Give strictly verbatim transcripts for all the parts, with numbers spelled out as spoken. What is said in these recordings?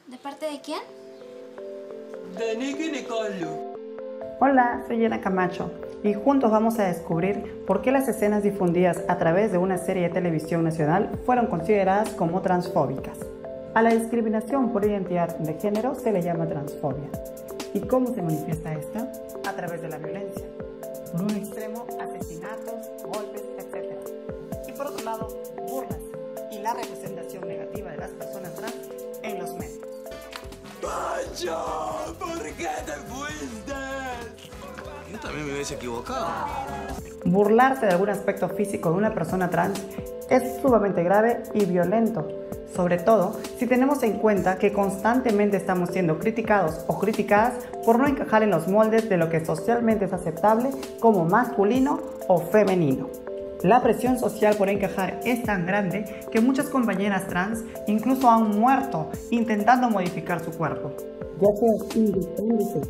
¿De parte de quién? De Nicky Nicole. Hola, soy Yana Camacho y juntos vamos a descubrir por qué las escenas difundidas a través de una serie de televisión nacional fueron consideradas como transfóbicas. A la discriminación por identidad de género se le llama transfobia. ¿Y cómo se manifiesta esta? A través de la violencia. Por un extremo, asesinatos, golpes, etcétera. Y por otro lado, burlas y la representación negativa de las personas trans en los medios. ¡Pancho! ¿Por qué te fuiste? Yo también me hubiese equivocado. Burlarse de algún aspecto físico de una persona trans es sumamente grave y violento, sobre todo si tenemos en cuenta que constantemente estamos siendo criticados o criticadas por no encajar en los moldes de lo que socialmente es aceptable como masculino o femenino. La presión social por encajar es tan grande que muchas compañeras trans incluso han muerto intentando modificar su cuerpo, ya sea inyectándose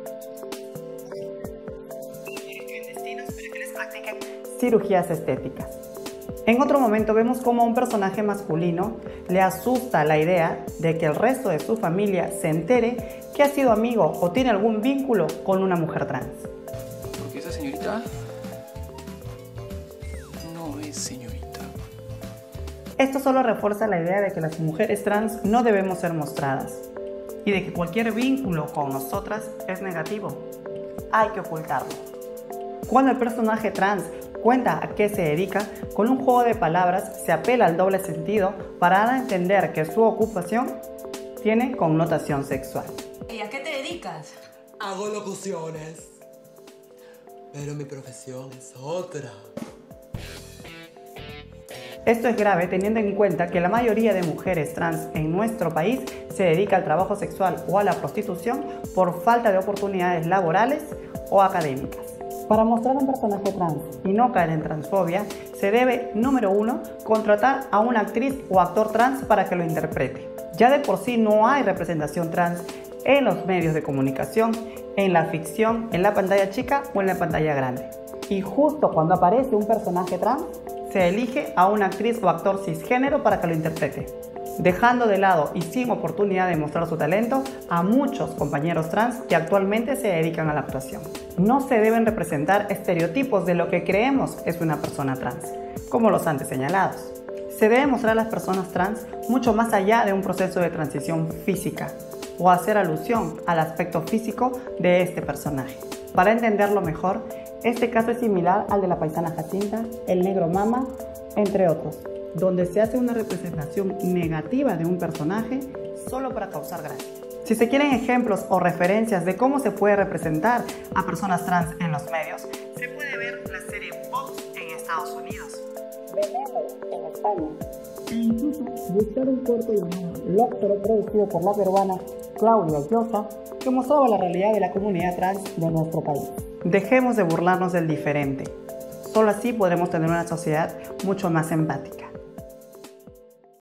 clandestinos para que les practiquen cirugías estéticas. En otro momento vemos cómo a un personaje masculino le asusta la idea de que el resto de su familia se entere que ha sido amigo o tiene algún vínculo con una mujer trans. Porque esa señorita no es señorita. Esto solo refuerza la idea de que las mujeres trans no debemos ser mostradas y de que cualquier vínculo con nosotras es negativo. Hay que ocultarlo. Cuando el personaje trans cuenta a qué se dedica, con un juego de palabras se apela al doble sentido para dar a entender que su ocupación tiene connotación sexual. ¿Y a qué te dedicas? Hago locuciones. Pero mi profesión es otra. Esto es grave teniendo en cuenta que la mayoría de mujeres trans en nuestro país se dedica al trabajo sexual o a la prostitución por falta de oportunidades laborales o académicas. Para mostrar un personaje trans y no caer en transfobia, se debe, número uno, contratar a una actriz o actor trans para que lo interprete. Ya de por sí no hay representación trans en los medios de comunicación, en la ficción, en la pantalla chica o en la pantalla grande. Y justo cuando aparece un personaje trans, se elige a una actriz o actor cisgénero para que lo interprete, dejando de lado y sin oportunidad de mostrar su talento a muchos compañeros trans que actualmente se dedican a la actuación. No se deben representar estereotipos de lo que creemos es una persona trans, como los antes señalados. Se debe mostrar a las personas trans mucho más allá de un proceso de transición física o hacer alusión al aspecto físico de este personaje. Para entenderlo mejor, este caso es similar al de la paisana Jacinta, el negro Mama, entre otros, donde se hace una representación negativa de un personaje solo para causar gracia. Si se quieren ejemplos o referencias de cómo se puede representar a personas trans en los medios, se puede ver la serie Vox en Estados Unidos, Veneno en España, e incluso buscar un corto llamado Loctoro, producido por la peruana Claudia Llosa, que mostraba la realidad de la comunidad trans de nuestro país. Dejemos de burlarnos del diferente. Solo así podremos tener una sociedad mucho más empática.